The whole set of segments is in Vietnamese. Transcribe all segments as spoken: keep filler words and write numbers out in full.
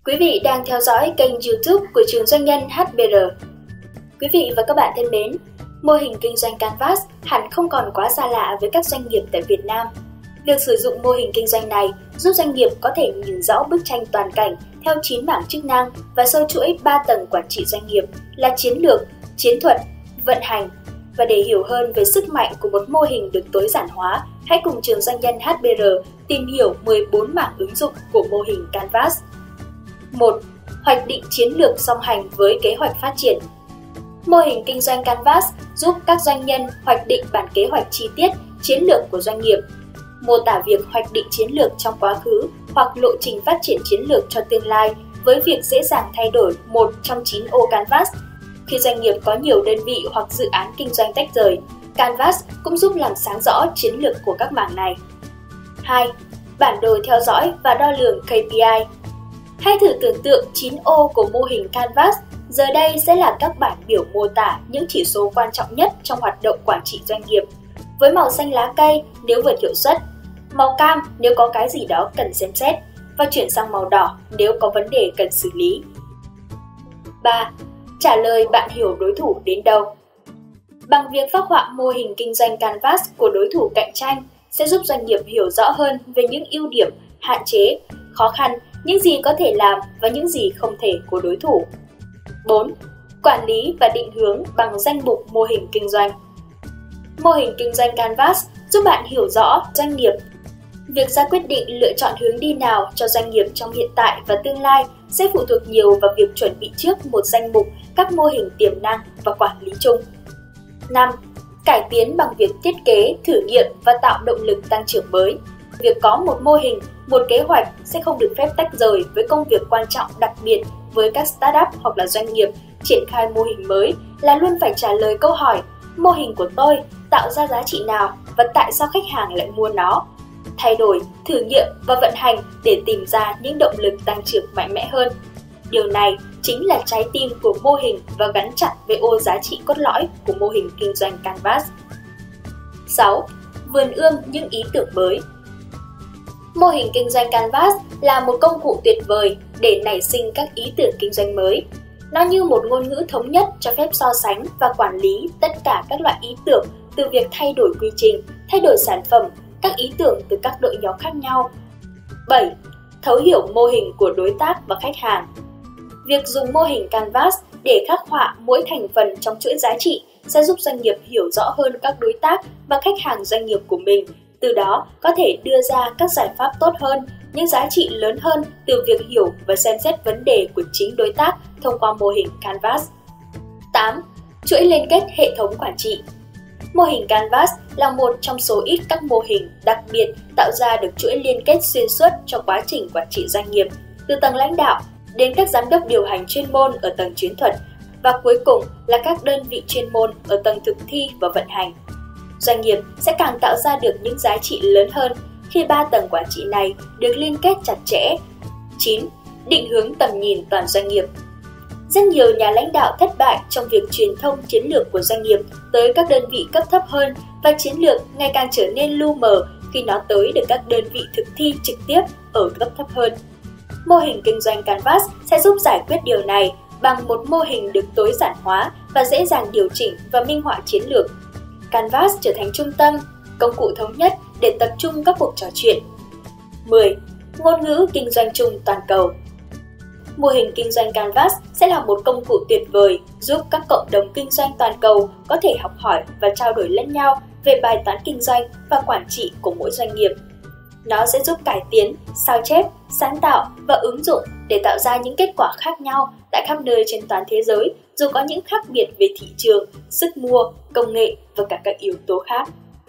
Quý vị đang theo dõi kênh YouTube của trường doanh nhân hát bê rờ. Quý vị và các bạn thân mến, mô hình kinh doanh Canvas hẳn không còn quá xa lạ với các doanh nghiệp tại Việt Nam. Việc sử dụng mô hình kinh doanh này giúp doanh nghiệp có thể nhìn rõ bức tranh toàn cảnh theo chín mảng chức năng và sâu chuỗi ba tầng quản trị doanh nghiệp là chiến lược, chiến thuật, vận hành. Và để hiểu hơn về sức mạnh của một mô hình được tối giản hóa, hãy cùng trường doanh nhân hát bê rờ tìm hiểu mười bốn mảng ứng dụng của mô hình Canvas. một. Hoạch định chiến lược song hành với kế hoạch phát triển. Mô hình kinh doanh Canvas giúp các doanh nhân hoạch định bản kế hoạch chi tiết, chiến lược của doanh nghiệp, mô tả việc hoạch định chiến lược trong quá khứ hoặc lộ trình phát triển chiến lược cho tương lai với việc dễ dàng thay đổi một trong chín ô Canvas. Khi doanh nghiệp có nhiều đơn vị hoặc dự án kinh doanh tách rời, Canvas cũng giúp làm sáng rõ chiến lược của các mảng này. hai. Bản đồ theo dõi và đo lường K P I. Hãy thử tưởng tượng chín ô của mô hình Canvas, giờ đây sẽ là các bản biểu mô tả những chỉ số quan trọng nhất trong hoạt động quản trị doanh nghiệp. Với màu xanh lá cây nếu vượt hiệu suất, màu cam nếu có cái gì đó cần xem xét, và chuyển sang màu đỏ nếu có vấn đề cần xử lý. ba. Trả lời bạn hiểu đối thủ đến đâu. Bằng việc phác họa mô hình kinh doanh Canvas của đối thủ cạnh tranh sẽ giúp doanh nghiệp hiểu rõ hơn về những ưu điểm, hạn chế, khó khăn, những gì có thể làm và những gì không thể của đối thủ. bốn. Quản lý và định hướng bằng danh mục mô hình kinh doanh. Mô hình kinh doanh Canvas giúp bạn hiểu rõ doanh nghiệp. Việc ra quyết định lựa chọn hướng đi nào cho doanh nghiệp trong hiện tại và tương lai sẽ phụ thuộc nhiều vào việc chuẩn bị trước một danh mục các mô hình tiềm năng và quản lý chung. năm. Cải tiến bằng việc thiết kế, thử nghiệm và tạo động lực tăng trưởng mới. Việc có một mô hình, một kế hoạch sẽ không được phép tách rời với công việc quan trọng đặc biệt với các startup hoặc là doanh nghiệp triển khai mô hình mới là luôn phải trả lời câu hỏi mô hình của tôi tạo ra giá trị nào và tại sao khách hàng lại mua nó. Thay đổi, thử nghiệm và vận hành để tìm ra những động lực tăng trưởng mạnh mẽ hơn. Điều này chính là trái tim của mô hình và gắn chặt với ô giá trị cốt lõi của mô hình kinh doanh Canvas. sáu. Vườn ươm những ý tưởng mới. Mô hình kinh doanh Canvas là một công cụ tuyệt vời để nảy sinh các ý tưởng kinh doanh mới. Nó như một ngôn ngữ thống nhất cho phép so sánh và quản lý tất cả các loại ý tưởng, từ việc thay đổi quy trình, thay đổi sản phẩm, các ý tưởng từ các đội nhóm khác nhau. bảy. Thấu hiểu mô hình của đối tác và khách hàng. Việc dùng mô hình Canvas để khắc họa mỗi thành phần trong chuỗi giá trị sẽ giúp doanh nghiệp hiểu rõ hơn các đối tác và khách hàng doanh nghiệp của mình, từ đó có thể đưa ra các giải pháp tốt hơn, những giá trị lớn hơn từ việc hiểu và xem xét vấn đề của chính đối tác thông qua mô hình Canvas. tám. Chuỗi liên kết hệ thống quản trị. Mô hình Canvas là một trong số ít các mô hình đặc biệt tạo ra được chuỗi liên kết xuyên suốt cho quá trình quản trị doanh nghiệp, từ tầng lãnh đạo đến các giám đốc điều hành chuyên môn ở tầng chiến thuật, và cuối cùng là các đơn vị chuyên môn ở tầng thực thi và vận hành. Doanh nghiệp sẽ càng tạo ra được những giá trị lớn hơn khi ba tầng quản trị này được liên kết chặt chẽ. chín. Định hướng tầm nhìn toàn doanh nghiệp. Rất nhiều nhà lãnh đạo thất bại trong việc truyền thông chiến lược của doanh nghiệp tới các đơn vị cấp thấp hơn, và chiến lược ngày càng trở nên lu mờ khi nó tới được các đơn vị thực thi trực tiếp ở cấp thấp hơn. Mô hình kinh doanh Canvas sẽ giúp giải quyết điều này bằng một mô hình được tối giản hóa và dễ dàng điều chỉnh và minh họa chiến lược. Canvas trở thành trung tâm, công cụ thống nhất để tập trung các cuộc trò chuyện. mười. Ngôn ngữ kinh doanh chung toàn cầu. Mô hình kinh doanh Canvas sẽ là một công cụ tuyệt vời giúp các cộng đồng kinh doanh toàn cầu có thể học hỏi và trao đổi lẫn nhau về bài toán kinh doanh và quản trị của mỗi doanh nghiệp. Nó sẽ giúp cải tiến, sao chép, sáng tạo và ứng dụng để tạo ra những kết quả khác nhau tại khắp nơi trên toàn thế giới, dù có những khác biệt về thị trường, sức mua, công nghệ và cả các yếu tố khác.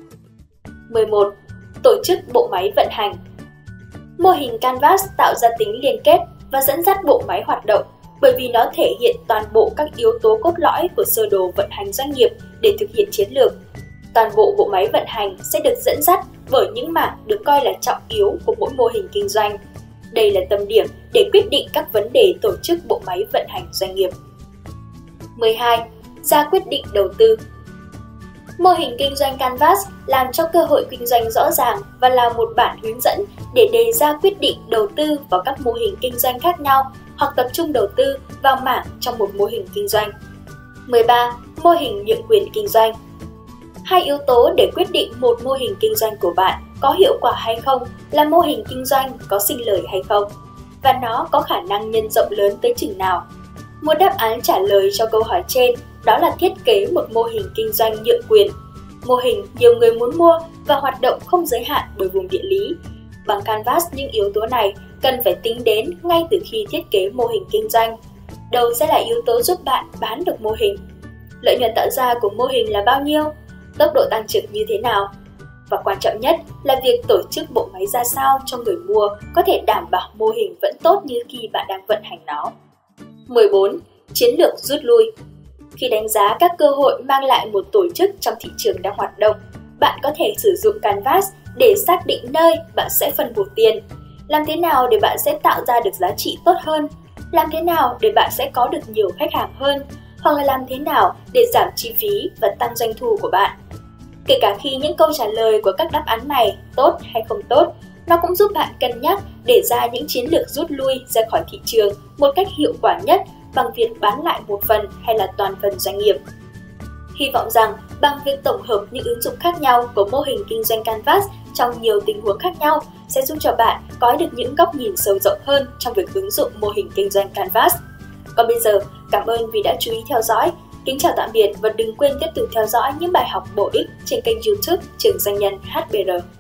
mười một. Tổ chức bộ máy vận hành. Mô hình Canvas tạo ra tính liên kết và dẫn dắt bộ máy hoạt động bởi vì nó thể hiện toàn bộ các yếu tố cốt lõi của sơ đồ vận hành doanh nghiệp để thực hiện chiến lược. Toàn bộ bộ máy vận hành sẽ được dẫn dắt bởi những mảng được coi là trọng yếu của mỗi mô hình kinh doanh. Đây là tâm điểm để quyết định các vấn đề tổ chức bộ máy vận hành doanh nghiệp. mười hai. Ra quyết định đầu tư. Mô hình kinh doanh Canvas làm cho cơ hội kinh doanh rõ ràng và là một bản hướng dẫn để đề ra quyết định đầu tư vào các mô hình kinh doanh khác nhau hoặc tập trung đầu tư vào mảng trong một mô hình kinh doanh. mười ba. Mô hình nhượng quyền kinh doanh. Hai yếu tố để quyết định một mô hình kinh doanh của bạn có hiệu quả hay không là mô hình kinh doanh có sinh lời hay không, và nó có khả năng nhân rộng lớn tới chừng nào. Một đáp án trả lời cho câu hỏi trên đó là thiết kế một mô hình kinh doanh nhượng quyền. Mô hình nhiều người muốn mua và hoạt động không giới hạn bởi vùng địa lý. Bằng Canvas, những yếu tố này cần phải tính đến ngay từ khi thiết kế mô hình kinh doanh. Đâu sẽ là yếu tố giúp bạn bán được mô hình? Lợi nhuận tạo ra của mô hình là bao nhiêu? Tốc độ tăng trưởng như thế nào? Và quan trọng nhất là việc tổ chức bộ máy ra sao cho người mua có thể đảm bảo mô hình vẫn tốt như khi bạn đang vận hành nó. mười bốn. Chiến lược rút lui. Khi đánh giá các cơ hội mang lại một tổ chức trong thị trường đang hoạt động, bạn có thể sử dụng Canvas để xác định nơi bạn sẽ phân bổ tiền. Làm thế nào để bạn sẽ tạo ra được giá trị tốt hơn? Làm thế nào để bạn sẽ có được nhiều khách hàng hơn? Hoặc là làm thế nào để giảm chi phí và tăng doanh thu của bạn? Kể cả khi những câu trả lời của các đáp án này tốt hay không tốt, nó cũng giúp bạn cân nhắc để ra những chiến lược rút lui ra khỏi thị trường một cách hiệu quả nhất bằng việc bán lại một phần hay là toàn phần doanh nghiệp. Hy vọng rằng bằng việc tổng hợp những ứng dụng khác nhau của mô hình kinh doanh Canvas trong nhiều tình huống khác nhau sẽ giúp cho bạn có được những góc nhìn sâu rộng hơn trong việc ứng dụng mô hình kinh doanh Canvas. Còn bây giờ, cảm ơn vì đã chú ý theo dõi. Kính chào tạm biệt và đừng quên tiếp tục theo dõi những bài học bổ ích trên kênh YouTube Trường Doanh nhân hát bê rờ.